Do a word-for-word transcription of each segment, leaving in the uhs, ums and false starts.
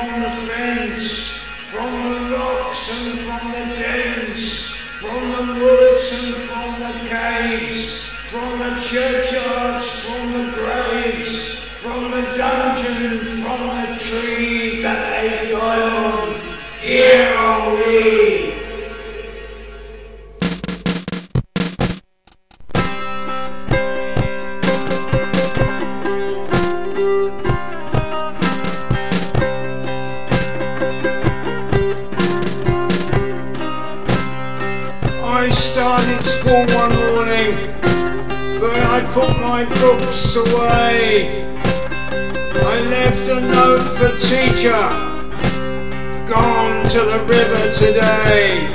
from the fence, from the rocks and from the dens, from the woods and from the caves, from the churchyards, from the graves, from the dungeon, from the tree that they die on, here are we. I started school one morning, but I put my books away. I left a note for teacher, gone to the river today.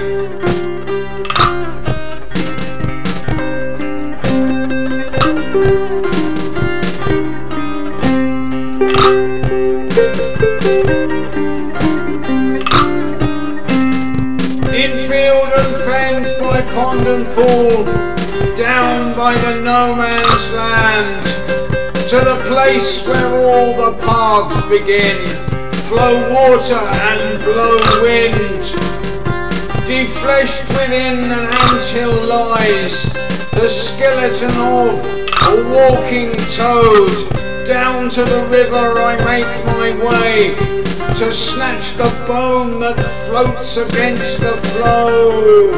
Infield and fence by pond and pool, down by the no man's land, to the place where all the paths begin, flow water and blow wind. Defleshed within an anthill lies the skeleton of a walking toad. Down to the river I make my way, to snatch the bone that floats against the flow.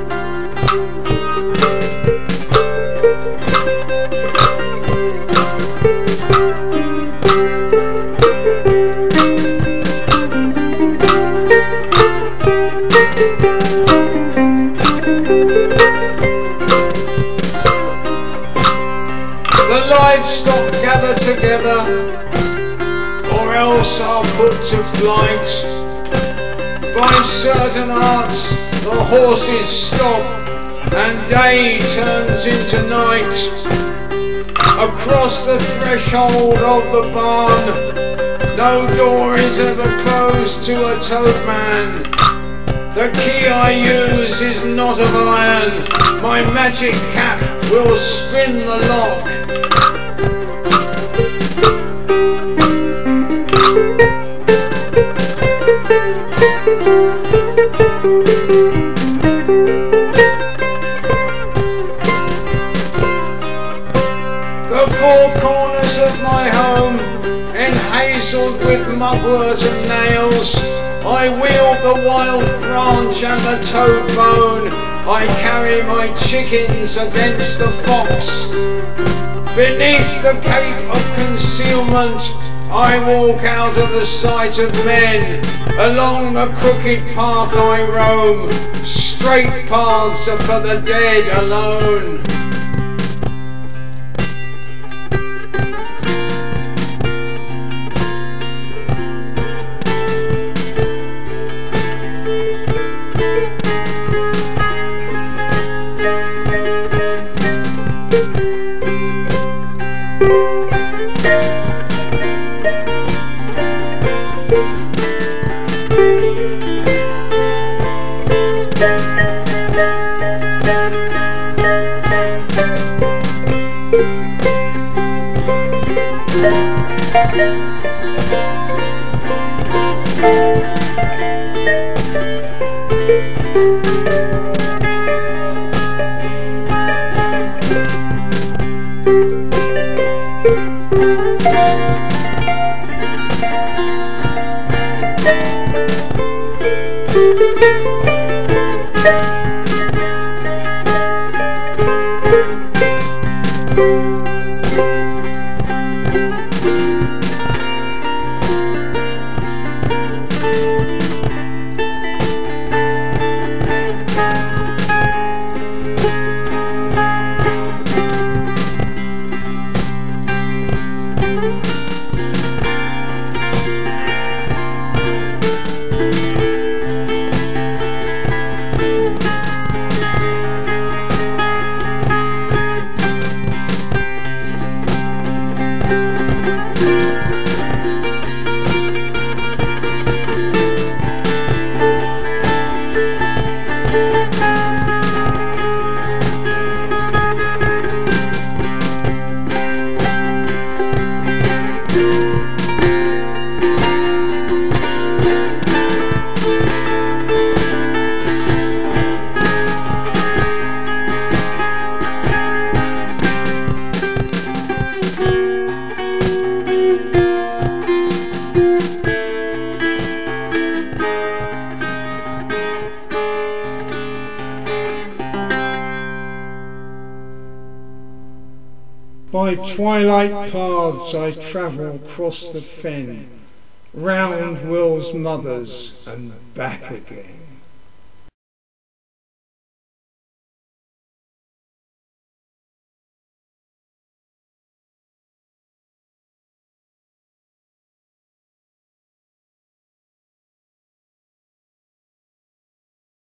The livestock gather together, or else are put to flight. By certain arts the horses stop, and day turns into night. Across the threshold of the barn, no door is ever closed to a toadman. The key I use is not of iron, my magic cap will spin the lock. The four corners of my home, enhazeled with mugwort and nails, I wield the wild branch and the toad bone, I carry my chickens against the fox. Beneath the cape of concealment, I walk out of the sight of men. Along the crooked path I roam, straight paths are for the dead alone. by twilight paths I travel across the fen, round Will's mother's and back again.